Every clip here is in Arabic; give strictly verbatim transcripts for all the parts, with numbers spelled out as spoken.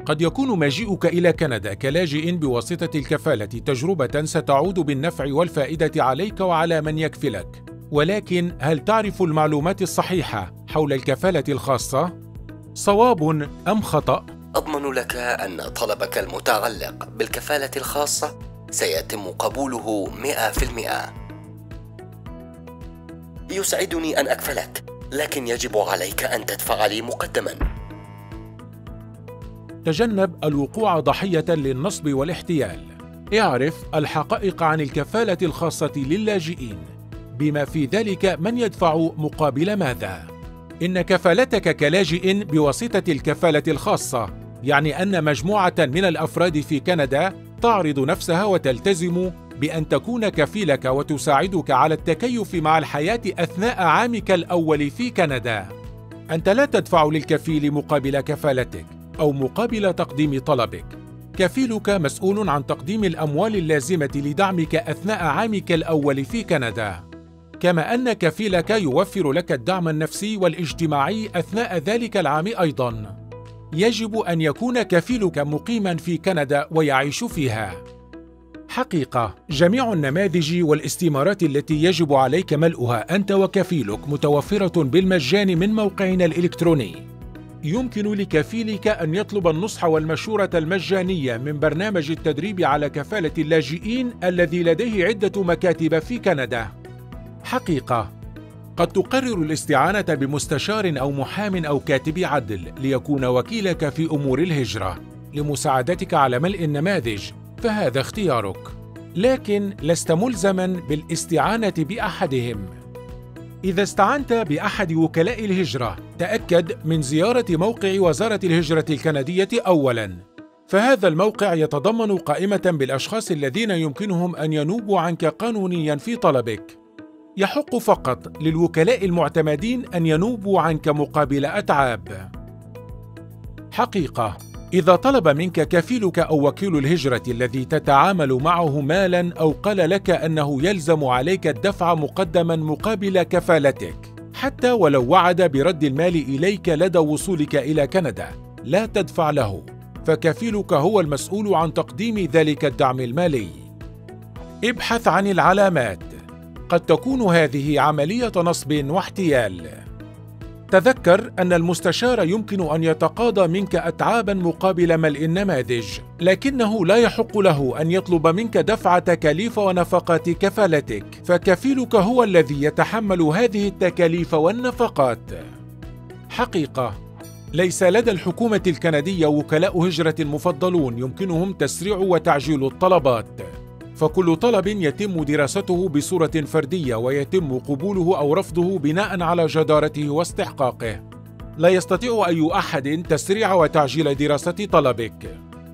قد يكون مجيئك إلى كندا كلاجئ بواسطة الكفالة تجربة ستعود بالنفع والفائدة عليك وعلى من يكفلك، ولكن هل تعرف المعلومات الصحيحة حول الكفالة الخاصة؟ صواب أم خطأ؟ أضمن لك أن طلبك المتعلق بالكفالة الخاصة سيتم قبوله مئة في المئة. يسعدني أن أكفلك، لكن يجب عليك أن تدفع لي مقدماً. تجنب الوقوع ضحية للنصب والاحتيال. اعرف الحقائق عن الكفالة الخاصة للاجئين، بما في ذلك من يدفع مقابل ماذا. إن كفالتك كلاجئ بواسطة الكفالة الخاصة يعني أن مجموعة من الأفراد في كندا تعرض نفسها وتلتزم بأن تكون كفيلك وتساعدك على التكيف مع الحياة أثناء عامك الأول في كندا. أنت لا تدفع للكفيل مقابل كفالتك أو مقابل تقديم طلبك. كفيلك مسؤول عن تقديم الأموال اللازمة لدعمك أثناء عامك الأول في كندا، كما أن كفيلك يوفر لك الدعم النفسي والاجتماعي أثناء ذلك العام أيضاً. يجب أن يكون كفيلك مقيماً في كندا ويعيش فيها. حقيقة، جميع النماذج والاستمارات التي يجب عليك ملؤها أنت وكفيلك متوفرة بالمجان من موقعنا الإلكتروني. يمكن لكفيلك أن يطلب النصح والمشورة المجانية من برنامج التدريب على كفالة اللاجئين الذي لديه عدة مكاتب في كندا. حقيقة، قد تقرر الاستعانة بمستشار أو محام أو كاتب عدل ليكون وكيلك في أمور الهجرة لمساعدتك على ملء النماذج، فهذا اختيارك، لكن لست ملزماً بالاستعانة بأحدهم. إذا استعنت بأحد وكلاء الهجرة، تأكد من زيارة موقع وزارة الهجرة الكندية أولاً، فهذا الموقع يتضمن قائمة بالأشخاص الذين يمكنهم أن ينوبوا عنك قانونياً في طلبك. يحق فقط للوكلاء المعتمدين أن ينوبوا عنك مقابل أتعاب. حقيقة، إذا طلب منك كفيلك أو وكيل الهجرة الذي تتعامل معه مالاً أو قال لك أنه يلزم عليك الدفع مقدماً مقابل كفالتك، حتى ولو وعد برد المال إليك لدى وصولك إلى كندا، لا تدفع له، فكفيلك هو المسؤول عن تقديم ذلك الدعم المالي. ابحث عن العلامات، قد تكون هذه عملية نصب واحتيال. تذكر أن المستشار يمكن أن يتقاضى منك أتعاباً مقابل ملء النماذج، لكنه لا يحق له أن يطلب منك دفع تكاليف ونفقات كفالتك، فكفيلك هو الذي يتحمل هذه التكاليف والنفقات. حقيقة، ليس لدى الحكومة الكندية وكلاء هجرة مفضلون يمكنهم تسريع وتعجيل الطلبات، فكل طلب يتم دراسته بصورة فردية ويتم قبوله أو رفضه بناء على جدارته واستحقاقه. لا يستطيع أي أحد تسريع وتعجيل دراسة طلبك.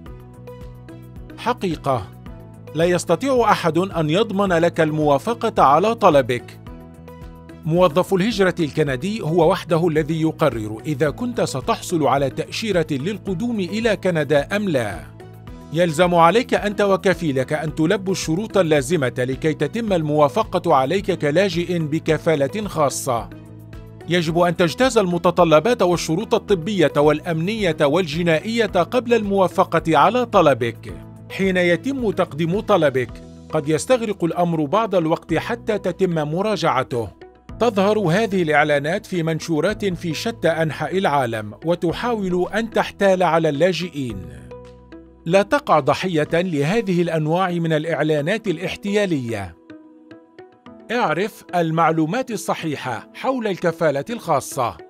حقيقة، لا يستطيع أحد أن يضمن لك الموافقة على طلبك. موظف الهجرة الكندي هو وحده الذي يقرر إذا كنت ستحصل على تأشيرة للقدوم إلى كندا أم لا. يلزم عليك أنت وكفيلك أن تلبوا الشروط اللازمة لكي تتم الموافقة عليك كلاجئ بكفالة خاصة. يجب أن تجتاز المتطلبات والشروط الطبية والأمنية والجنائية قبل الموافقة على طلبك. حين يتم تقديم طلبك، قد يستغرق الأمر بعض الوقت حتى تتم مراجعته. تظهر هذه الإعلانات في منشورات في شتى أنحاء العالم وتحاول أن تحتال على اللاجئين. لا تقع ضحية لهذه الأنواع من الإعلانات الاحتيالية. اعرف المعلومات الصحيحة حول الكفالة الخاصة.